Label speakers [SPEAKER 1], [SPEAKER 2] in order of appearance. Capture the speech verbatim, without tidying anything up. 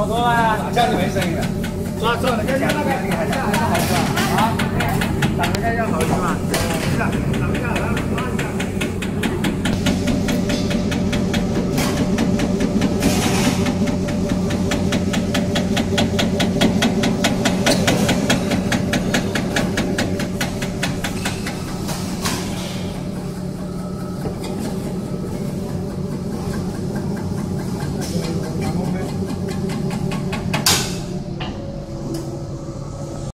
[SPEAKER 1] 多啊，
[SPEAKER 2] 家里没声音了。
[SPEAKER 1] 抓住了，看看那个。